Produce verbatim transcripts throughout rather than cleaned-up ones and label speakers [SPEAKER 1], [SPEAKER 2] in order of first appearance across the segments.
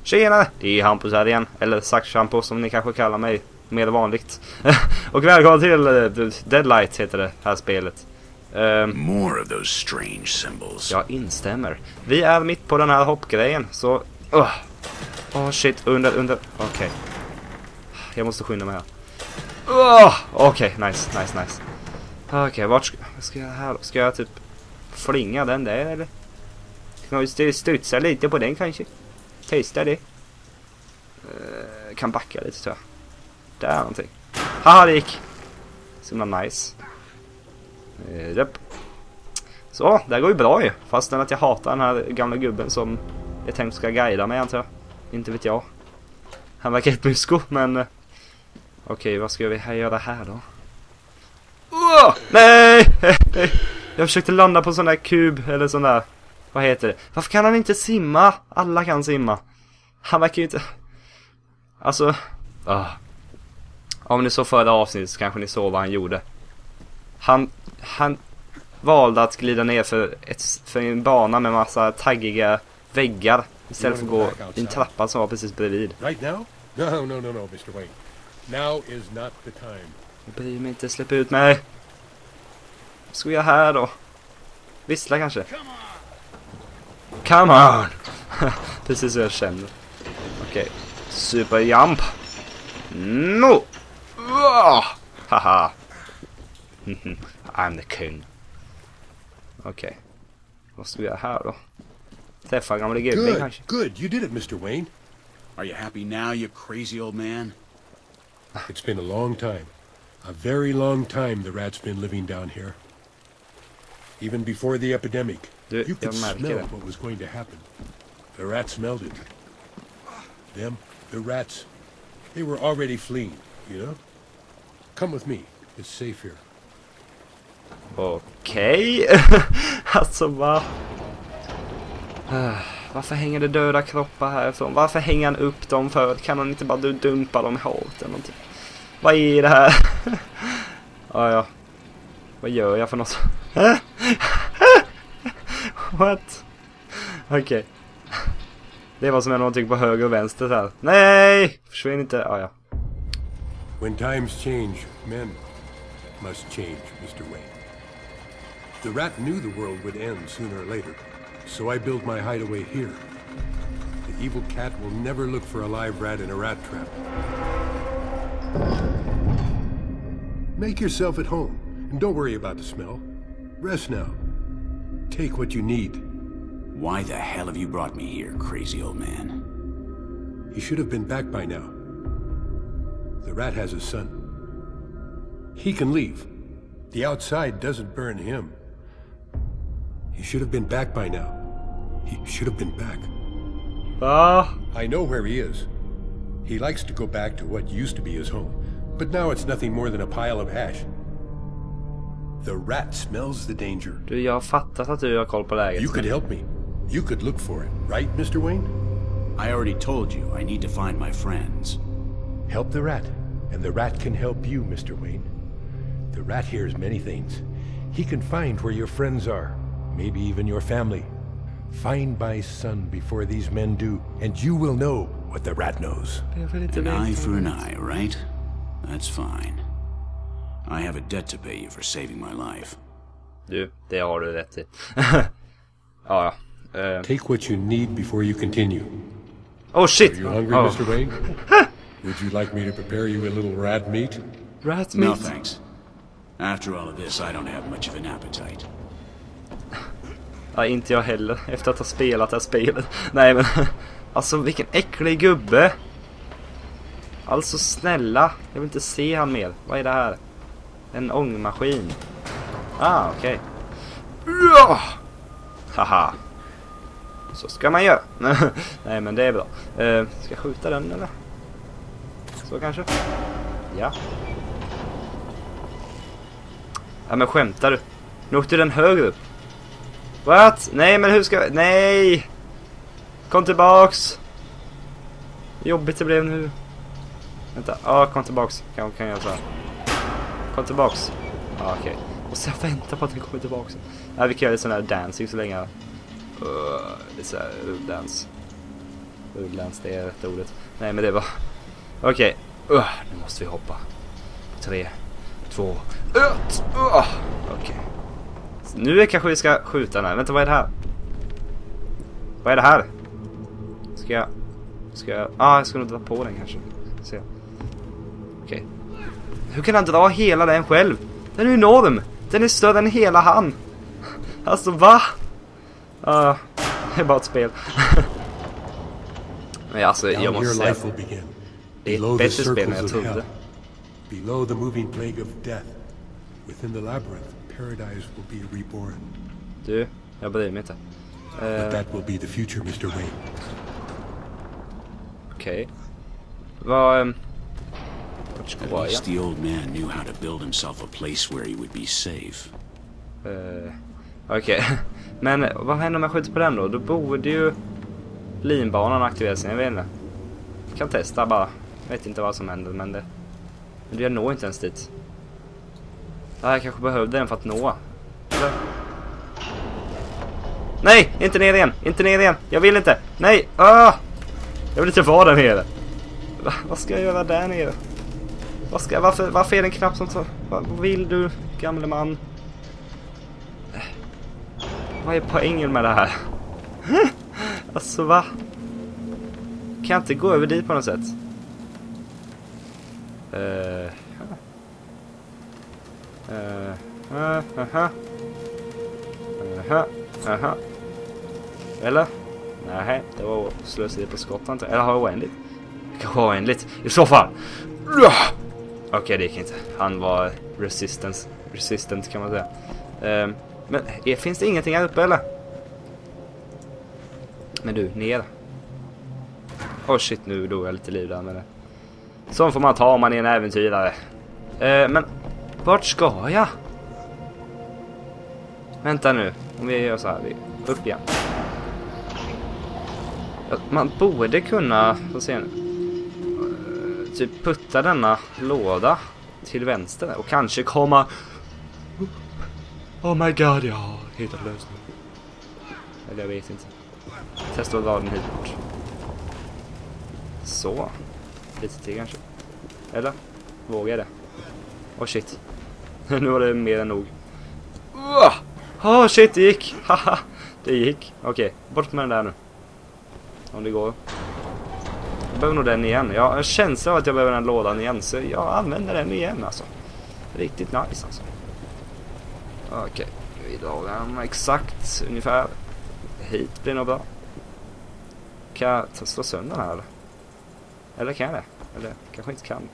[SPEAKER 1] Tjena, det är Hampus här igen. Eller Saxchampo som ni kanske kallar mig mer vanligt. Och välkommen till uh, Deadlight heter det här spelet. Um,
[SPEAKER 2] More of those strange symbols.
[SPEAKER 1] Jag instämmer. Vi är mitt på den här hoppgrejen. Så... Åh uh. oh, shit, under, under... Okej. Okay. Jag måste skynda mig här. Oh, Okej, okay. nice, nice, nice. Okej, okay, vart ska, ska jag här? Ska jag typ flinga den där eller? Kan jag studsa lite på den kanske? Testa det. Uh, kan backa lite tror jag. Där är någonting. Haha, det gick. Så himla nice. Uh, yep. Så, det går ju bra ju. Fastän att jag hatar den här gamla gubben som jag tänkt ska guida mig antar jag. Inte vet jag. Han verkar ett musko, men... Uh, Okej, okay, vad ska vi här göra här då? Oh, nej! Jag försökte landa på sån där kub, eller sån där... Vad heter det? Varför kan han inte simma? Alla kan simma. Han verkar ju inte... Alltså... Uh. Om ni såg förra avsnittet så kanske ni såg vad han gjorde. Han... Han valde att glida ner för, ett, för en bana med massa taggiga väggar. Istället för att gå i en trappa som var precis bredvid.
[SPEAKER 3] Right now? No, no, no, no, mister Wayne. Now is not the time.
[SPEAKER 1] Jag bryr mig inte, släpp ut mig. Vad ska jag här då? Vissla kanske? Come on! Precis så jag känner. Okej. Okay. Super jump. No! Haha. I'm the king. Okej. Okay. Vad ska vi göra här då? Träffa gamla gubben kanske.
[SPEAKER 3] Good, you did it, mister Wayne.
[SPEAKER 2] Are you happy now, you crazy old man?
[SPEAKER 3] It's been a long time. A very long time the rat's been living down here. Even before the epidemic.
[SPEAKER 1] Du,
[SPEAKER 3] you could smell
[SPEAKER 1] det.
[SPEAKER 3] what was going to happen. The rats smelled it. Them, the rats, they were already fleeing, you know? Come with me. It's safe here.
[SPEAKER 1] Okej. Okay. Alltså va? Varför hänger det döda kroppar härifrån? Varför hänger han upp dem för? Kan han inte bara dumpa dem i havet eller någonting? Vad är det här? Ja, ja. Vad gör jag för något? What? Okej. Okay. Det var som är någonting på höger och vänster här. Nej! Försvinn inte. Ja, ja.
[SPEAKER 3] When times change, men must change, mister Wayne. The rat knew the world would end sooner or later, so I built my hideaway here. The evil cat will never look for a live rat in a rat trap. Make yourself at home, and don't worry about the smell. Rest now. Take what you need.
[SPEAKER 2] Why the hell have you brought me here, crazy old man?
[SPEAKER 3] He should have been back by now. The rat has a son. He can leave. The outside doesn't burn him. He should have been back by now. He should have been back.
[SPEAKER 1] Ah.
[SPEAKER 3] I know where he is. He likes to go back to what used to be his home, but now it's nothing more than a pile of ash. The rat smells the danger.
[SPEAKER 1] Du, jag har fattat att du har koll på läget.
[SPEAKER 3] You could help me. You could look for it, right, mister Wayne?
[SPEAKER 2] I already told you I need to find my friends.
[SPEAKER 3] Help the rat, and the rat can help you, mister Wayne. The rat hears many things. He can find where your friends are, maybe even your family. Find my son before these men do, and you will know what the rat knows.
[SPEAKER 2] An eye for an eye, right? That's fine. I have a debt to pay you for saving my life.
[SPEAKER 1] Du, det har du rätt i. Ja, ja. Uh.
[SPEAKER 3] Take what you need before you continue.
[SPEAKER 1] Oh shit!
[SPEAKER 3] Are you hungry,
[SPEAKER 1] oh.
[SPEAKER 3] mister Wayne? Would you like me to prepare you a little rat meat?
[SPEAKER 1] Rat meat?
[SPEAKER 2] No, thanks. After all of this, I don't have much of an appetite.
[SPEAKER 1] Ja, inte jag heller. Efter att ha spelat det här spelet. Nej, men... Alltså, vilken äcklig gubbe. Alltså, snälla. Jag vill inte se han mer. Vad är det här? En ångmaskin. Ah, okej. Okay. Haha. Så ska man göra. Nej, men det är bra. Uh, ska jag skjuta den, eller? Så kanske? Ja. Ja, men skämtar du? Nu åkte den högre upp. What? Nej, men hur ska jag... Nej! Kom tillbaks! Jobbigt det blev nu. Vänta, ja, ah, kom tillbaks. Kan, kan jag göra så här. Kom tillbaks. Ja, ah, okej. Okay. Och så vänta på att den kommer tillbaks. Ja, vi kan göra sån här dancing så länge. Uh, det är så här uh, dance. Ugglands, det är rätt ordet. Nej, men det var... Okej. Okay. Uh, nu måste vi hoppa. Tre, två, ett. Uh. Okej. Okay. Nu är kanske vi ska skjuta den här. Vänta, vad är det här? Vad är det här? Ska jag... Ska jag... Ah, jag ska nog dra på den kanske. Se. Okej. Okay. Hur kan han dra hela den själv? Den är enorm. Den är större än hela han. Alltså, va? Uh, det är bara ett spel. Men alltså, jag måste säga... Det är ett bättre spel än jag trodde.
[SPEAKER 3] Below the moving plague of death. Within the labyrinth, paradise will be reborn.
[SPEAKER 1] Du, jag bryr mig inte. Uh,
[SPEAKER 3] But that will be the future, mister Wayne.
[SPEAKER 1] Okej. Okay. Vad... Um,
[SPEAKER 2] At least the old man knew how to build himself a place where he would be safe.
[SPEAKER 1] Uh, Okej. Okay. Men vad händer om jag skjuter på den då? Då borde ju linbanan aktiveras. Jag vet inte. Jag kan testa bara. Jag vet inte vad som händer, men det... Men jag når inte ens dit. Jag kanske behövde den för att nå. Eller? Nej! Inte ner igen! Inte ner igen! Jag vill inte! Nej! Ah! Jag vill inte vara där nere. Va? Vad ska jag göra där nere? Vad ska, varför, varför är det en knapp som tar... Vad vill du, gamle man? Vad är poängen med det här? Alltså, va? Kan jag inte gå över dit på något sätt? Uh, uh, uh, uh, uh, uh, uh. Eller? Nej, det var slösigt på skottet. Eller har jag oändligt? Kanske oändligt. I så fall. Okej, okay, det gick inte. Han var resistance, resistant kan man säga. Uh, men är, finns det ingenting här uppe eller? Men du, ner. Oh shit, nu dog jag lite liv där med det. Sån får man ta om man är en äventyrare. Uh, men vart ska jag? Vänta nu. Om vi gör så här, vi upp igen. Man borde kunna, vad säger ni? Uh, typ putta denna låda till vänster och kanske komma. Oh my god, jag har hittat lösningen. Eller jag vet inte. Testa att dra den hit bort. Så. Lite till kanske. Eller? Vågar jag det? Oh shit. Nu var det mer än nog. Oh shit, det gick. Haha, det gick. Okej, okay, bort med den där nu. Om det går. Jag behöver nog den igen. Jag har en känsla av att jag behöver den lådan igen. Så jag använder den igen alltså. Riktigt nice alltså. Okej, okay. Vi drar den exakt ungefär hit blir nog bra. Kan jag ta slå sönder den här eller? Eller kan jag det? Eller kanske inte kan.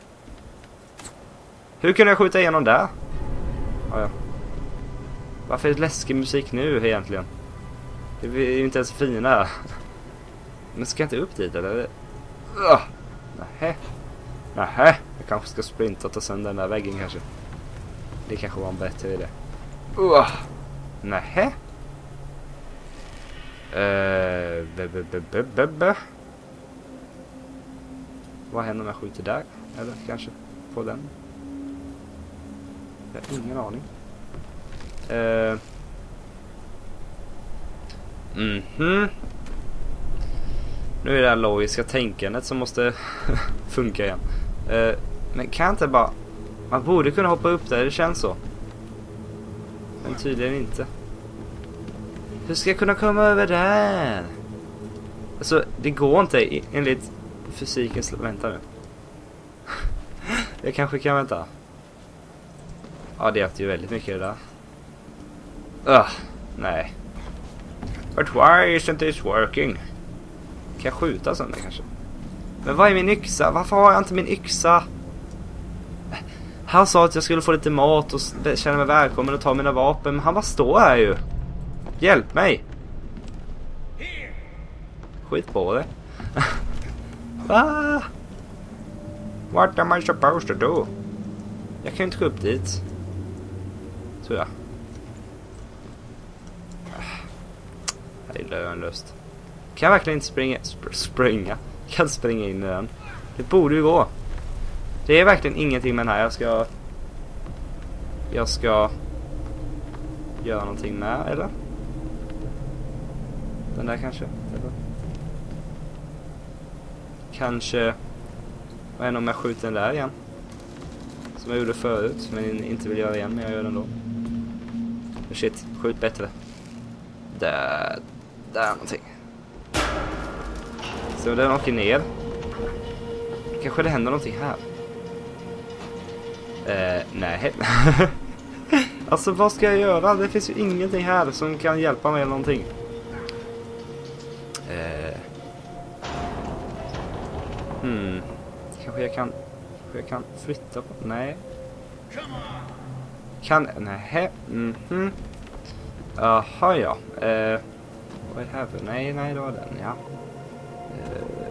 [SPEAKER 1] Hur kunde jag skjuta igenom där? Ah, ja. Varför är det läskig musik nu egentligen? Det är ju inte ens fina. Men ska jag inte upp dit eller? Uh, nähä. Nähä. Jag kanske ska sprinta och ta sönder den där väggen kanske. Det kanske var en bättre idé. Uh, nähä. Uh, be, be, be, be, be, be. Vad händer om jag skjuter där? Eller kanske på den? Jag har ingen aning. Uh. Mhm. Nu är det det här logiska tänkandet som måste funka igen. Uh, men kan jag inte bara... Man borde kunna hoppa upp där, det känns så. Men tydligen inte. Hur ska jag kunna komma över där? Alltså, det går inte enligt fysikens... Vänta nu. Jag kanske kan vänta. Ja, det är ju väldigt mycket det där. Ugh, nej. But why isn't this working? Kan jag skjuta sönder kanske? Men vad är min yxa? Varför har jag inte min yxa? Han sa att jag skulle få lite mat och känna mig välkommen och ta mina vapen. Men han bara står här ju. Hjälp mig. Skit på det. Ah. What am I supposed to do? Jag kan inte gå upp dit. Tror jag. Det är lönlöst. Kan jag verkligen inte springa? Sp springa? Kan jag springa in i den? Det borde ju gå. Det är verkligen ingenting med den här. Jag ska... Jag ska... Göra någonting med, eller? Den där kanske? Eller? kanske... Vad händer om jag skjuter den där igen? Som jag gjorde förut, men inte vill göra igen, men jag gör den då. Shit, skjut bättre. Där, där är någonting. Så den åker ner. Kanske det händer någonting här. Eh, nej. Alltså vad ska jag göra? Det finns ju ingenting här som kan hjälpa mig eller någonting. Eh. Hmm. Kanske jag kan... Kanske jag kan flytta på... Nej. Kan... Nej. Mhm. Mm Jaha, ja. Eh. Vad är det här för? Nej, nej, det var den, ja. Eh.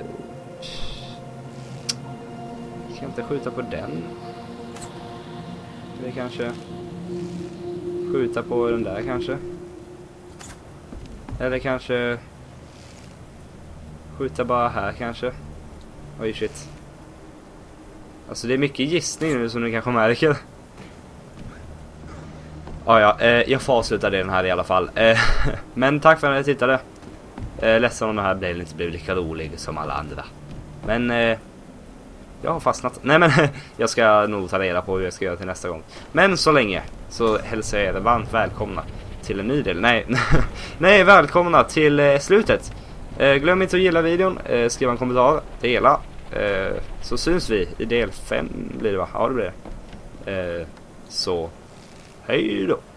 [SPEAKER 1] Jag kan inte skjuta på den. Eller kanske... Skjuta på den där kanske. Eller kanske... Skjuta bara här kanske. Oj, shit. Alltså det är mycket gissning nu som ni kanske märker. Ah, ja, eh, jag får avsluta den här i alla fall. Eh, men tack för att ni tittade. Eh, ledsen om den här blev inte blev lika rolig som alla andra. Men eh, jag har fastnat. Nej men jag ska nog ta reda på hur jag ska göra till nästa gång. Men så länge så hälsar jag er varmt välkomna till en ny del. Nej, nej välkomna till eh, slutet. Eh, glöm inte att gilla videon, eh, skriva en kommentar, dela. Eh, så syns vi i del fem blir det va? Ja det blir det. Eh, så hej då.